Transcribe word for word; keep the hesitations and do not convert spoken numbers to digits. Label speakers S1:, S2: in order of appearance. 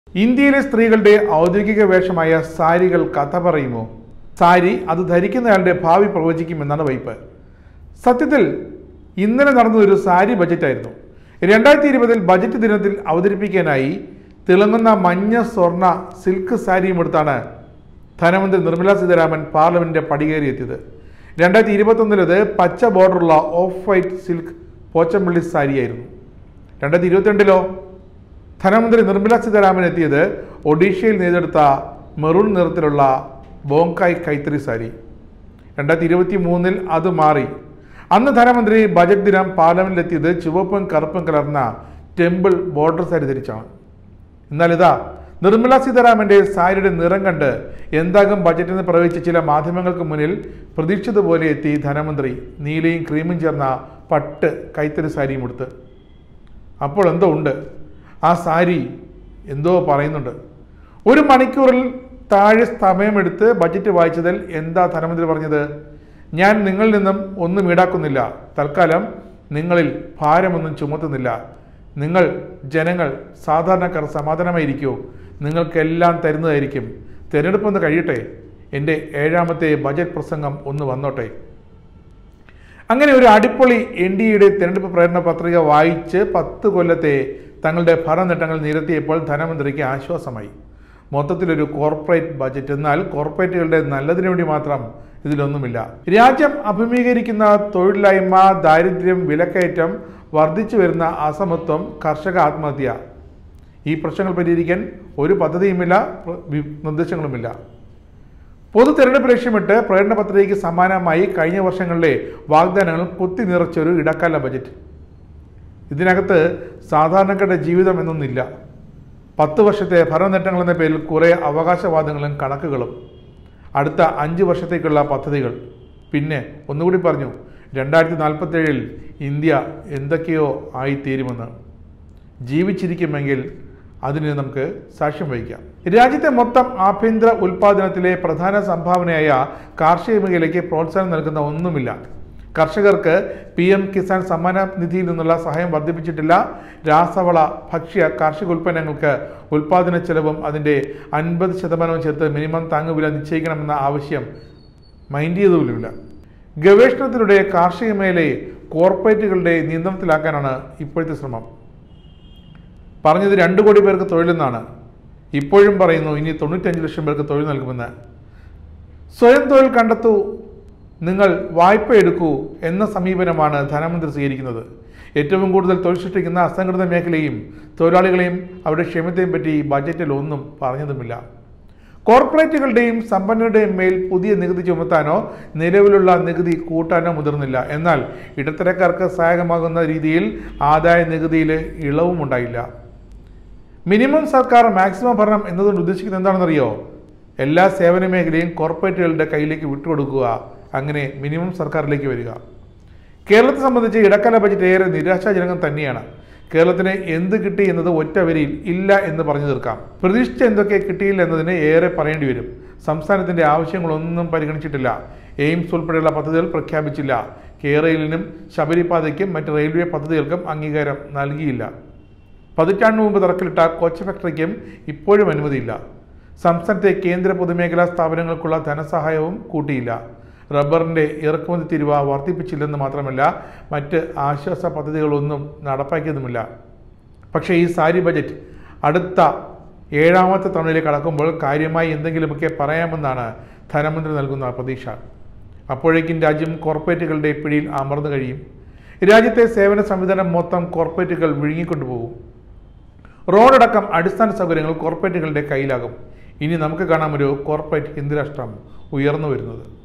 S1: ഇന്ത്യയിലെ സ്ത്രീകളുടെ ഔദ്യോഗിക വേഷമായ സാരികൾ കഥ പറയുമോ? സാരി അത് ധരിക്കുന്നയാളുടെ ഭാവി പ്രവചിക്കുമെന്നാണ് വൈപ്പ്. സത്യത്തിൽ ഇന്നലെ നടന്നതൊരു സാരി ബജറ്റായിരുന്നു. രണ്ടായിരത്തി ഇരുപതിൽ ബജറ്റ് ദിനത്തിൽ അവതരിപ്പിക്കാനായി തിളങ്ങുന്ന മഞ്ഞ സ്വർണ്ണ സിൽക്ക് സാരിയും എടുത്താണ് ധനമന്ത്രി നിർമ്മല സീതാരാമൻ പാർലമെന്റിന്റെ പടികേറിയെത്തിയത്. രണ്ടായിരത്തി ഇരുപത്തൊന്നിലത് പച്ച ബോർഡറുള്ള ഓഫ് വൈറ്റ് സിൽക്ക് പോച്ചമ്പള്ളി സാരിയായിരുന്നു. രണ്ടായിരത്തി ഇരുപത്തിരണ്ടിലോ ധനമന്ത്രി നിർമ്മല സീതാരാമൻ എത്തിയത് ഒഡീഷയിൽ നെയ്തെടുത്ത മെറൂൺ നിറത്തിലുള്ള ബോങ്കായ് കൈത്തറി സാരി. രണ്ടായിരത്തി ഇരുപത്തി മൂന്നിൽ അത് മാറി. അന്ന് ധനമന്ത്രി ബജറ്റ് ദിനം പാർലമെന്റിലെത്തിയത് ചുവപ്പും കറുപ്പും കലർന്ന ടെമ്പിൾ ബോർഡർ സാരി ധരിച്ചാണ്. എന്നാൽ ഇതാ നിർമ്മല സീതാരാമന്റെ സാരിയുടെ നിറം കണ്ട് എന്താകും ബജറ്റ് എന്ന് പ്രവചിച്ച ചില മാധ്യമങ്ങൾക്ക് മുന്നിൽ പ്രതീക്ഷിച്ചതുപോലെ എത്തി ധനമന്ത്രി നീലയും ക്രീമും ചേർന്ന പട്ട് കൈത്തറി സാരിയും എടുത്ത്. അപ്പോൾ എന്തോ ഉണ്ട്, ആ സാരി എന്തോ പറയുന്നുണ്ട്. ഒരു മണിക്കൂറിൽ താഴെ സമയമെടുത്ത് ബജറ്റ് വായിച്ചതിൽ എന്താ ധനമന്ത്രി പറഞ്ഞത്? ഞാൻ നിങ്ങളിൽ നിന്നും ഒന്നും ഈടാക്കുന്നില്ല, തൽക്കാലം നിങ്ങളിൽ ഭാരമൊന്നും ചുമത്തുന്നില്ല, നിങ്ങൾ ജനങ്ങൾ സാധാരണക്കാർ സമാധാനമായിരിക്കൂ, നിങ്ങൾക്കെല്ലാം തരുന്നതായിരിക്കും, തിരഞ്ഞെടുപ്പൊന്ന് കഴിയട്ടെ, എൻ്റെ ഏഴാമത്തെ ബജറ്റ് പ്രസംഗം ഒന്ന് വന്നോട്ടെ. അങ്ങനെ ഒരു അടിപൊളി എൻ ഡി എയുടെ തിരഞ്ഞെടുപ്പ് പ്രകടന പത്രിക വായിച്ച് പത്ത് കൊല്ലത്തെ തങ്ങളുടെ ഭരണ നേട്ടങ്ങൾ നിരത്തിയപ്പോൾ ധനമന്ത്രിക്ക് ആശ്വാസമായി. മൊത്തത്തിലൊരു കോർപ്പറേറ്റ് ബജറ്റ്. എന്നാൽ കോർപ്പറേറ്റുകളുടെ നല്ലതിനു വേണ്ടി മാത്രം ഇതിലൊന്നുമില്ല. രാജ്യം അഭിമുഖീകരിക്കുന്ന തൊഴിലില്ലായ്മ, ദാരിദ്ര്യം, വിലക്കയറ്റം, വർദ്ധിച്ചു വരുന്ന അസമത്വം, കർഷക ആത്മഹത്യ, ഈ പ്രശ്നങ്ങൾ പരിഹരിക്കാൻ ഒരു പദ്ധതിയുമില്ല, നിർദ്ദേശങ്ങളുമില്ല. പൊതു തെരഞ്ഞെടുപ്പ് ലക്ഷ്യമിട്ട് പ്രകടന പത്രികയ്ക്ക് സമാനമായി കഴിഞ്ഞ വർഷങ്ങളിലെ വാഗ്ദാനങ്ങൾ കുത്തി നിറച്ചൊരു ഇടക്കാല ബജറ്റ്. ഇതിനകത്ത് സാധാരണക്കാരുടെ ജീവിതം എന്നൊന്നില്ല. പത്ത് വർഷത്തെ ഭരണ നേട്ടങ്ങൾ എന്ന പേരിൽ കുറേ അവകാശവാദങ്ങളും കണക്കുകളും, അടുത്ത അഞ്ച് വർഷത്തേക്കുള്ള പദ്ധതികൾ. പിന്നെ ഒന്നുകൂടി പറഞ്ഞു, രണ്ടായിരത്തി നാൽപ്പത്തേഴിൽ ഇന്ത്യ എന്തൊക്കെയോ ആയിത്തീരുമെന്ന്. ജീവിച്ചിരിക്കുമെങ്കിൽ അതിന് നമുക്ക് സാക്ഷ്യം വഹിക്കാം. രാജ്യത്തെ മൊത്തം ആഭ്യന്തര ഉൽപ്പാദനത്തിലെ പ്രധാന സംഭാവനയായ കാർഷിക മേഖലയ്ക്ക് പ്രോത്സാഹനം നൽകുന്ന ഒന്നുമില്ല. കർഷകർക്ക് പി എം കിസാൻ സമ്മാന നിധിയിൽ നിന്നുള്ള സഹായം വർദ്ധിപ്പിച്ചിട്ടില്ല. രാസവള, ഭക്ഷ്യ, കാർഷിക ഉൽപ്പന്നങ്ങൾക്ക് ഉൽപ്പാദന ചെലവും അതിൻ്റെ അൻപത് ശതമാനവും ചേർത്ത് മിനിമം താങ്ങുവില നിശ്ചയിക്കണമെന്ന ആവശ്യം മൈൻഡ് ചെയ്തുപോലുമില്ല. ഗവേഷണത്തിലൂടെ കാർഷിക മേഖലയെ കോർപ്പറേറ്റുകളുടെ നിയന്ത്രണത്തിലാക്കാനാണ് ഇപ്പോഴത്തെ ശ്രമം. പറഞ്ഞത് രണ്ടു കോടി പേർക്ക് തൊഴിലെന്നാണ്. ഇപ്പോഴും പറയുന്നു ഇനി തൊണ്ണൂറ്റഞ്ച് ലക്ഷം പേർക്ക് തൊഴിൽ നൽകുമെന്ന്. സ്വയം തൊഴിൽ കണ്ടെത്തൂ, നിങ്ങൾ വായ്പ എടുക്കൂ എന്ന സമീപനമാണ് ധനമന്ത്രി സ്വീകരിക്കുന്നത്. ഏറ്റവും കൂടുതൽ തൊഴിൽ സൃഷ്ടിക്കുന്ന അസംഘടിത മേഖലയും തൊഴിലാളികളെയും അവരുടെ ക്ഷേമത്തെയും പറ്റി ബജറ്റിൽ ഒന്നും പറഞ്ഞതുമില്ല. കോർപ്പറേറ്റുകളുടെയും സമ്പന്നരുടെയും മേൽ പുതിയ നികുതി ചുമത്താനോ നിലവിലുള്ള നികുതി കൂട്ടാനോ മുതിർന്നില്ല. എന്നാൽ ഇടത്തരക്കാർക്ക് സഹായകമാകുന്ന രീതിയിൽ ആദായ നികുതിയിൽ ഇളവും ഉണ്ടായില്ല. മിനിമം സർക്കാർ മാക്സിമം ഭരണം എന്നതുകൊണ്ട് ഉദ്ദേശിക്കുന്നത് എന്താണെന്നറിയോ? എല്ലാ സേവന മേഖലയും കോർപ്പറേറ്റുകളുടെ കയ്യിലേക്ക് വിട്ടുകൊടുക്കുക, അങ്ങനെ മിനിമം സർക്കാരിലേക്ക് വരിക. കേരളത്തെ സംബന്ധിച്ച് ഇടക്കാല ബജറ്റ് ഏറെ നിരാശാജനകം തന്നെയാണ്. കേരളത്തിന് എന്ത് കിട്ടി എന്നത് ഒറ്റ വരിയിൽ ഇല്ല എന്ന് പറഞ്ഞു തീർക്കാം. പ്രതീക്ഷിച്ച എന്തൊക്കെ കിട്ടിയില്ല എന്നതിന് ഏറെ പറയേണ്ടി വരും. സംസ്ഥാനത്തിൻ്റെ ആവശ്യങ്ങളൊന്നും പരിഗണിച്ചിട്ടില്ല. എയിംസ് ഉൾപ്പെടെയുള്ള പദ്ധതികൾ പ്രഖ്യാപിച്ചില്ല. കേരളിനും ശബരിപാതയ്ക്കും മറ്റ് റെയിൽവേ പദ്ധതികൾക്കും അംഗീകാരം നൽകിയില്ല. പതിറ്റാണ്ടിന് മുമ്പ് തറക്കല്ലിട്ട കോച്ച് ഫാക്ടറിക്കും ഇപ്പോഴും അനുമതിയില്ല. സംസ്ഥാനത്തെ കേന്ദ്ര പൊതുമേഖലാ സ്ഥാപനങ്ങൾക്കുള്ള ധനസഹായവും കൂട്ടിയില്ല. റബ്ബറിൻ്റെ ഇറക്കുമതി തീരുവ വർദ്ധിപ്പിച്ചില്ലെന്ന് മാത്രമല്ല മറ്റ് ആശ്വാസ പദ്ധതികളൊന്നും നടപ്പാക്കിയതുമില്ല. പക്ഷേ ഈ സാരി ബജറ്റ് അടുത്ത ഏഴാമത്തെ തവണയിലേക്ക് കടക്കുമ്പോൾ കാര്യമായി എന്തെങ്കിലുമൊക്കെ പറയാമെന്നാണ് ധനമന്ത്രി നൽകുന്ന പ്രതീക്ഷ. അപ്പോഴേക്കും രാജ്യം കോർപ്പറേറ്റുകളുടെ പിടിയിൽ അമർന്നു കഴിയും. രാജ്യത്തെ സേവന സംവിധാനം മൊത്തം കോർപ്പറേറ്റുകൾ വിഴുങ്ങിക്കൊണ്ടുപോകും. റോഡടക്കം അടിസ്ഥാന സൗകര്യങ്ങൾ കോർപ്പറേറ്റുകളുടെ കയ്യിലാകും. ഇനി നമുക്ക് കാണാം ഒരു കോർപ്പറേറ്റ് ഹിന്ദുരാഷ്ട്രം ഉയർന്നു വരുന്നത്.